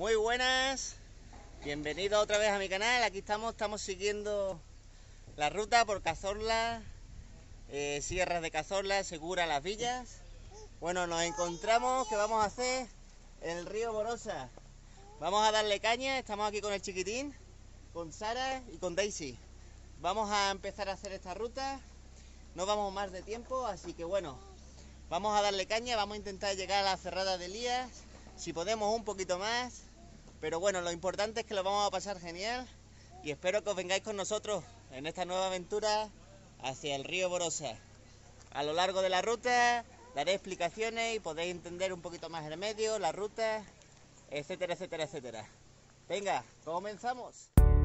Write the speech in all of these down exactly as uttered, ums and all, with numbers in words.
Muy buenas, bienvenidos otra vez a mi canal. Aquí estamos, estamos siguiendo la ruta por Cazorla, eh, Sierras de Cazorla, Segura, Las Villas. Bueno, nos encontramos que vamos a hacer el río Borosa. Vamos a darle caña, estamos aquí con el chiquitín, con Sara y con Daisy. Vamos a empezar a hacer esta ruta, no vamos más de tiempo, así que bueno, vamos a darle caña, vamos a intentar llegar a la cerrada de Elías, si podemos un poquito más, pero bueno, lo importante es que lo vamos a pasar genial y espero que os vengáis con nosotros en esta nueva aventura hacia el río Borosa. A lo largo de la ruta daré explicaciones y podéis entender un poquito más el medio, la ruta, etcétera, etcétera, etcétera. Venga, comenzamos.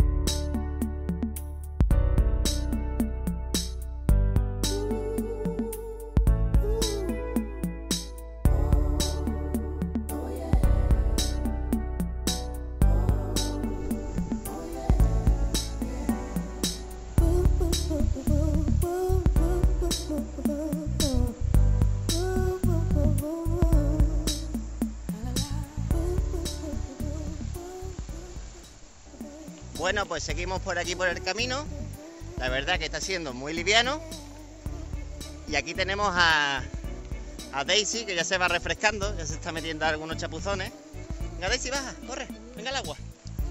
Bueno, pues seguimos por aquí por el camino. La verdad que está siendo muy liviano. Y aquí tenemos a, a Daisy, que ya se va refrescando, ya se está metiendo algunos chapuzones. Venga Daisy, baja, corre, venga al agua.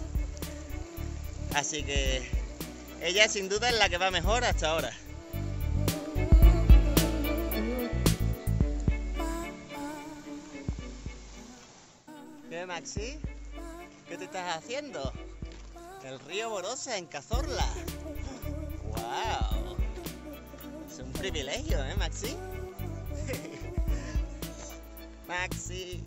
Así que ella sin duda es la que va mejor hasta ahora. ¿Qué, Maxi? ¿Qué te estás haciendo? El río Borosa en Cazorla. ¡Wow! Es un privilegio, ¿eh, Maxi? Maxi.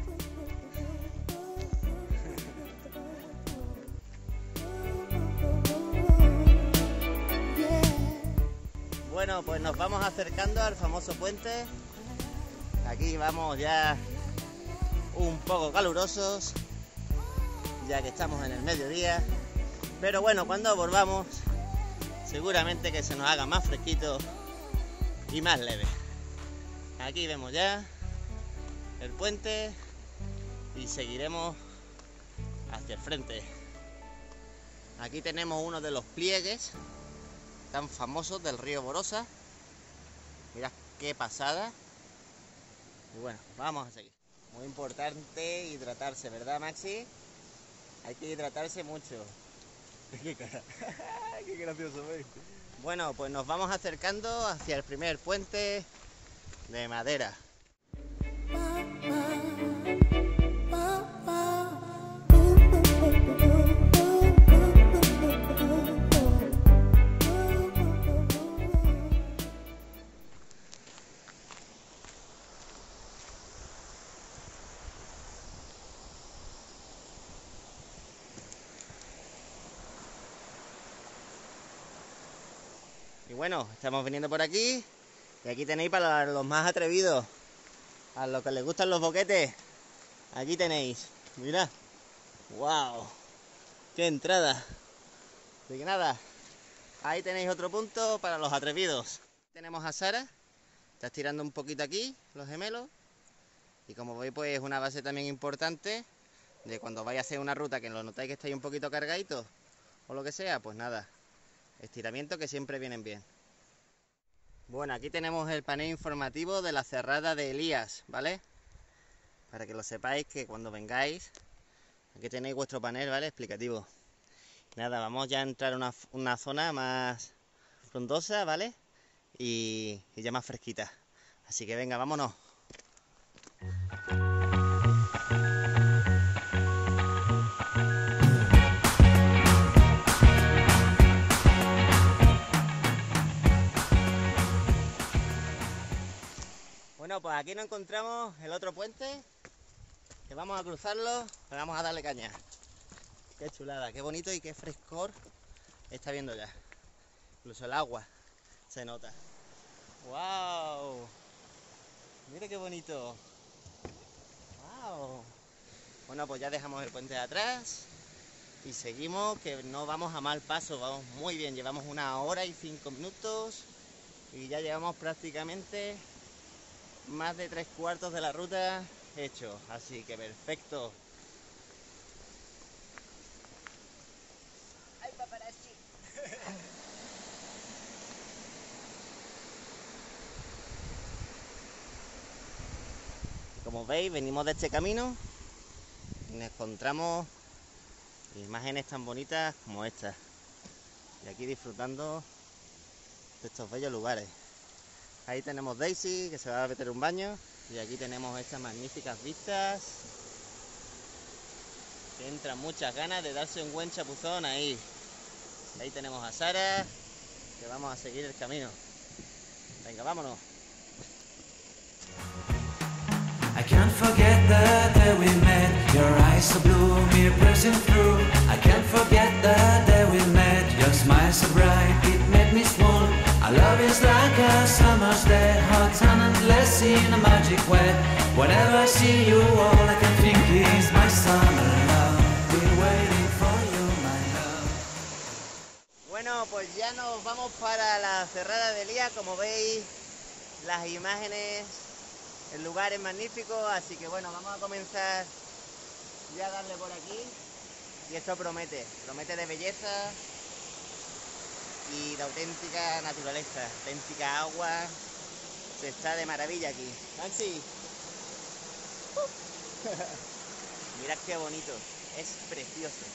Bueno, pues nos vamos acercando al famoso puente. Aquí vamos ya un poco calurosos, ya que estamos en el mediodía. Pero bueno, cuando volvamos, seguramente que se nos haga más fresquito y más leve. Aquí vemos ya el puente y seguiremos hacia el frente. Aquí tenemos uno de los pliegues tan famosos del río Borosa. Mirad qué pasada. Y bueno, vamos a seguir. Muy importante hidratarse, ¿verdad, Maxi? Hay que hidratarse mucho. Qué cara. Qué gracioso, ¿veis? Bueno, pues nos vamos acercando hacia el primer puente de madera. Y bueno, estamos viniendo por aquí y aquí tenéis para los más atrevidos, a los que les gustan los boquetes. Aquí tenéis, mirad, wow, qué entrada. Así que nada, ahí tenéis otro punto para los atrevidos. Tenemos a Sara, está estirando un poquito aquí los gemelos y como veis pues es una base también importante de cuando vais a hacer una ruta que lo notáis que estáis un poquito cargaditos o lo que sea, pues nada. Estiramientos que siempre vienen bien. Bueno, aquí tenemos el panel informativo de la cerrada de Elías, ¿vale? Para que lo sepáis que cuando vengáis, aquí tenéis vuestro panel, ¿vale? Explicativo. Nada, vamos ya a entrar a una, una zona más frondosa, ¿vale? Y, y ya más fresquita. Así que venga, vámonos. Bueno, pues aquí nos encontramos el otro puente, que vamos a cruzarlo, pero vamos a darle caña. Qué chulada, qué bonito y qué frescor está viendo ya. Incluso el agua se nota. ¡Wow! Mira qué bonito. ¡Wow! Bueno, pues ya dejamos el puente de atrás y seguimos, que no vamos a mal paso, vamos muy bien. Llevamos una hora y cinco minutos y ya llevamos prácticamente más de tres cuartos de la ruta hecho, así que perfecto. Como veis, venimos de este camino y nos encontramos imágenes tan bonitas como estas. Y aquí disfrutando de estos bellos lugares. Ahí tenemos Daisy, que se va a meter un baño. Y aquí tenemos estas magníficas vistas. Que entran muchas ganas de darse un buen chapuzón ahí. Ahí tenemos a Sara, que vamos a seguir el camino. Venga, vámonos. I can't forget the day we met. Your eyes so blue, me piercing through. I can't forget the day we met. Your smile so bright, it made me swoon. Our love is like a summer's day, hot and endless in a magic way. Whenever I see you, all I can think is my summer love. Been waiting for you, my love. Bueno, pues ya nos vamos para la Cerrada de Elías. Como veis, las imágenes, el lugar es magnífico, así que bueno, vamos a comenzar ya a darle por aquí. Y esto promete, promete de belleza y de auténtica naturaleza, auténtica agua. Se está de maravilla aquí. Nancy. Mirad qué bonito, es precioso.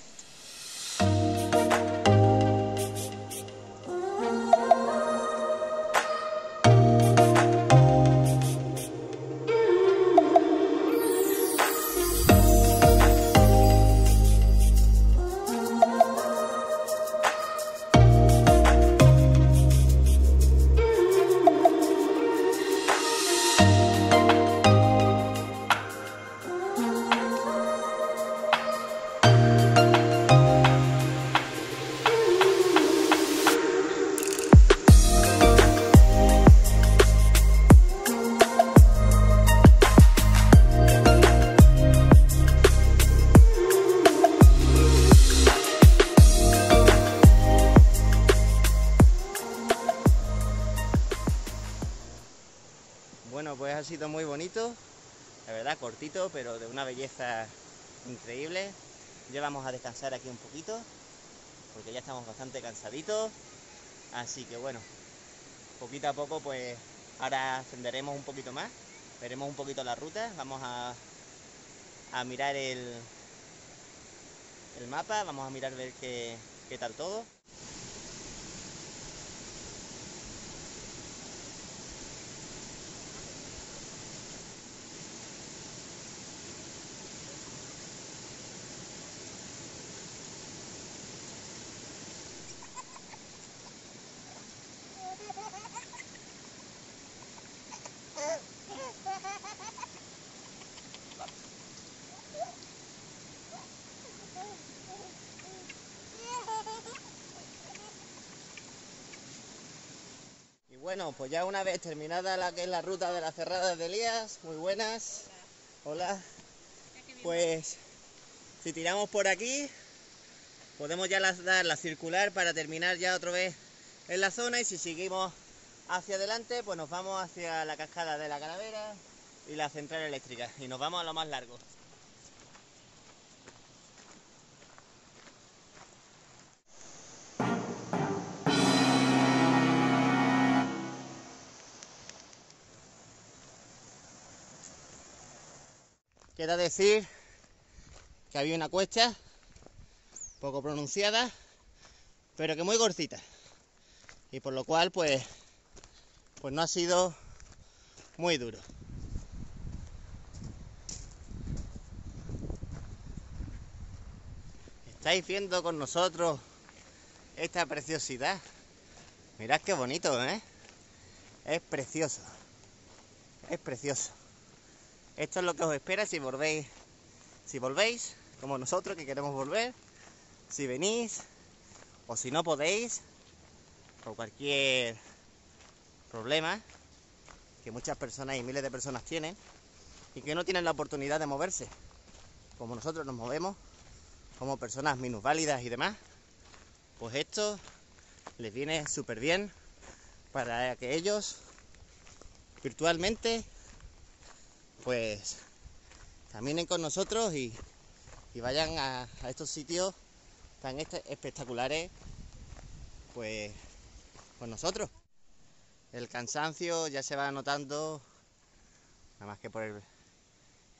Bueno, pues ha sido muy bonito, la verdad, cortito, pero de una belleza increíble. Ya vamos a descansar aquí un poquito, porque ya estamos bastante cansaditos. Así que bueno, poquito a poco, pues ahora ascenderemos un poquito más, veremos un poquito la ruta, vamos a, a mirar el, el mapa, vamos a mirar ver qué, qué tal todo. Bueno, pues ya una vez terminada la que es la ruta de la Cerrada de Elías, muy buenas, hola, pues si tiramos por aquí, podemos ya dar la circular para terminar ya otra vez en la zona, y si seguimos hacia adelante, pues nos vamos hacia la cascada de la Calavera y la central eléctrica, y nos vamos a lo más largo. Queda decir que había una cuesta poco pronunciada, pero que muy cortita, y por lo cual pues, pues no ha sido muy duro. ¿Estáis viendo con nosotros esta preciosidad? Mirad qué bonito, ¿eh? Es precioso, es precioso. Esto es lo que os espera si volvéis, si volvéis, como nosotros que queremos volver, si venís, o si no podéis, por cualquier problema que muchas personas y miles de personas tienen, y que no tienen la oportunidad de moverse, como nosotros nos movemos, como personas minusválidas y demás, pues esto les viene súper bien para que ellos virtualmente pues caminen con nosotros y, y vayan a, a estos sitios tan este, espectaculares pues con nosotros. El cansancio ya se va notando, nada más que por el,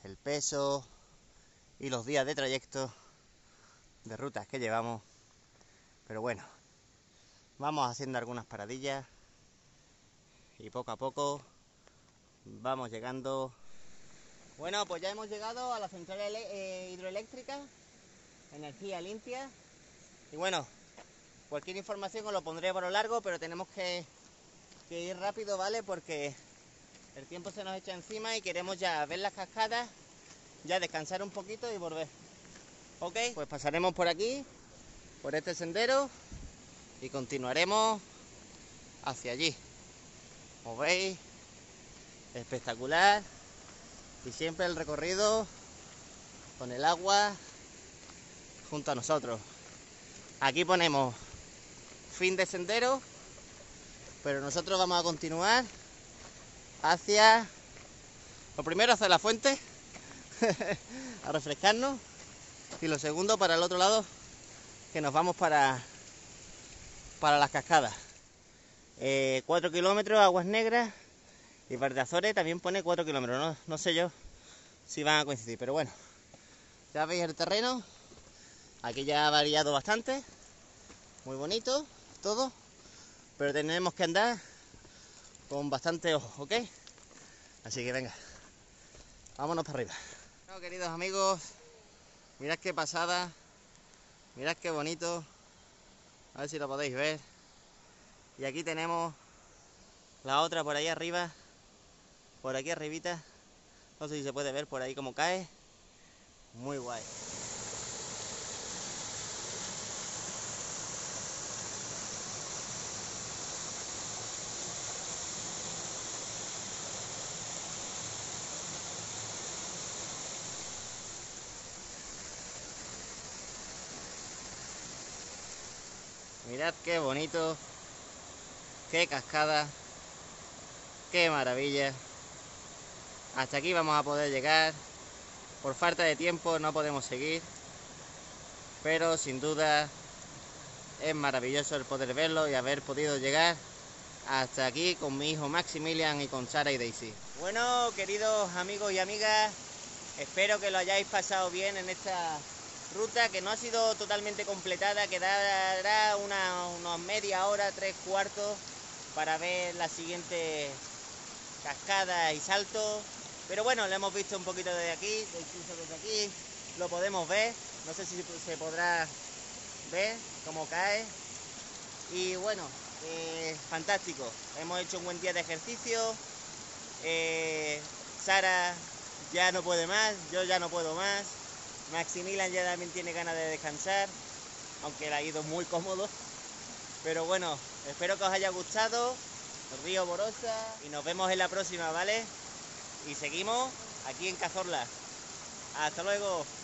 el peso y los días de trayecto de rutas que llevamos. Pero bueno, vamos haciendo algunas paradillas y poco a poco vamos llegando. Bueno, pues ya hemos llegado a la central eh, hidroeléctrica, energía limpia. Y bueno, cualquier información os lo pondré por lo largo, pero tenemos que, que ir rápido, ¿vale? Porque el tiempo se nos echa encima y queremos ya ver las cascadas, ya descansar un poquito y volver. Ok, pues pasaremos por aquí, por este sendero, y continuaremos hacia allí. Como veis, espectacular. Y siempre el recorrido con el agua junto a nosotros. Aquí ponemos fin de sendero, pero nosotros vamos a continuar hacia, lo primero hacia la fuente a refrescarnos, y lo segundo para el otro lado, que nos vamos para para las cascadas. eh, cuatro kilómetros, Aguas Negras, y Verde Azores también pone cuatro kilómetros. No, no sé yo si van a coincidir, pero bueno, ya veis el terreno. Aquí ya ha variado bastante, muy bonito todo, pero tenemos que andar con bastante ojo, ¿ok? Así que venga, vámonos para arriba. Bueno, queridos amigos, mirad qué pasada, mirad qué bonito, a ver si lo podéis ver. Y aquí tenemos la otra por ahí arriba, por aquí arribita, no sé si se puede ver por ahí como cae, muy guay. Mirad qué bonito, qué cascada, qué maravilla. Hasta aquí vamos a poder llegar. Por falta de tiempo no podemos seguir, pero sin duda es maravilloso el poder verlo y haber podido llegar hasta aquí con mi hijo Maximilian y con Sara y Daisy. Bueno, queridos amigos y amigas, espero que lo hayáis pasado bien en esta ruta, que no ha sido totalmente completada, quedará una, unos media hora, tres cuartos para ver la siguiente cascada y salto. Pero bueno, lo hemos visto un poquito desde aquí, incluso desde aquí lo podemos ver. No sé si se podrá ver cómo cae. Y bueno, eh, fantástico. Hemos hecho un buen día de ejercicio. Eh, Sara ya no puede más, yo ya no puedo más. Maximilian ya también tiene ganas de descansar, aunque le ha ido muy cómodo. Pero bueno, espero que os haya gustado el río Borosa y nos vemos en la próxima, ¿vale? Y seguimos aquí en Cazorla. Hasta luego.